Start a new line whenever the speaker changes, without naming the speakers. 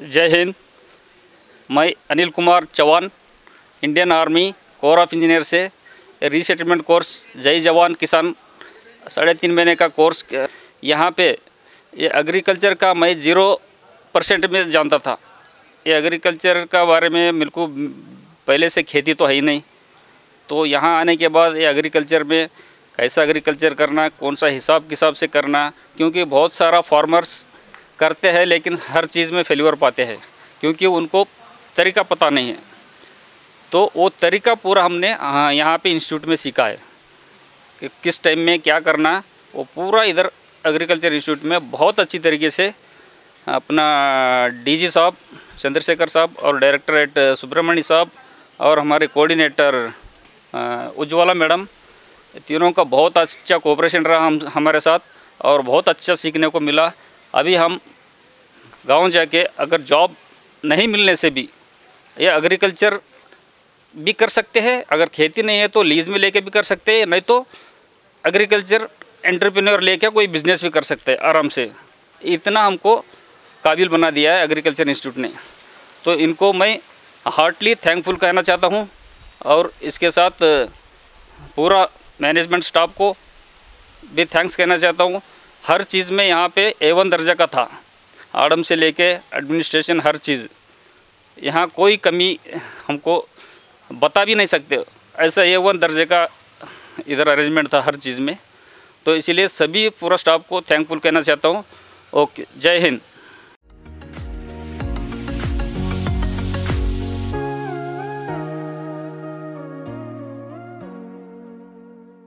जय हिंद। मैं Anil Kumar Chauhan, Indian army corps of engineer से रीसेटलमेंट कोर्स जय जवान किसान 3.5 महीने का कोर्स यहाँ पे ये एग्रीकल्चर का मैं 0% में जानता था। ये एग्रीकल्चर का बारे में मेरे को पहले से खेती तो है ही नहीं, तो यहाँ आने के बाद ये एग्रीकल्चर में कैसा एग्रीकल्चर करना, कौन सा हिसाब किताब से करना, क्योंकि बहुत सारा फार्मर्स करते हैं लेकिन हर चीज़ में फेल्यूर पाते हैं क्योंकि उनको तरीका पता नहीं है। तो वो तरीका पूरा हमने यहाँ पे इंस्टीट्यूट में सीखा है कि किस टाइम में क्या करना, वो पूरा इधर एग्रीकल्चर इंस्टीट्यूट में बहुत अच्छी तरीके से अपना डीजी साहब चंद्रशेखर साहब और डायरेक्टरेट सुब्रमण्य साहब और हमारे कोऑर्डिनेटर उज्ज्वला मैडम, तीनों का बहुत अच्छा कोऑपरेशन रहा हमारे साथ और बहुत अच्छा सीखने को मिला। अभी हम गांव जाके अगर जॉब नहीं मिलने से भी ये एग्रीकल्चर भी कर सकते हैं, अगर खेती नहीं है तो लीज़ में लेके भी कर सकते हैं, नहीं तो एग्रीकल्चर एंटरप्रेन्योर लेके कोई बिज़नेस भी कर सकते हैं आराम से। इतना हमको काबिल बना दिया है एग्रीकल्चर इंस्टीट्यूट ने, तो इनको मैं हार्टली थैंकफुल कहना चाहता हूँ और इसके साथ पूरा मैनेजमेंट स्टाफ को भी थैंक्स कहना चाहता हूँ। हर चीज़ में यहाँ पे A1 दर्जा का था, आड़म से लेके एडमिनिस्ट्रेशन हर चीज़, यहाँ कोई कमी हमको बता भी नहीं सकते, ऐसा A1 दर्जे का इधर अरेंजमेंट था हर चीज़ में। तो इसीलिए सभी पूरा स्टाफ को थैंकफुल कहना चाहता हूँ। ओके, जय हिंद।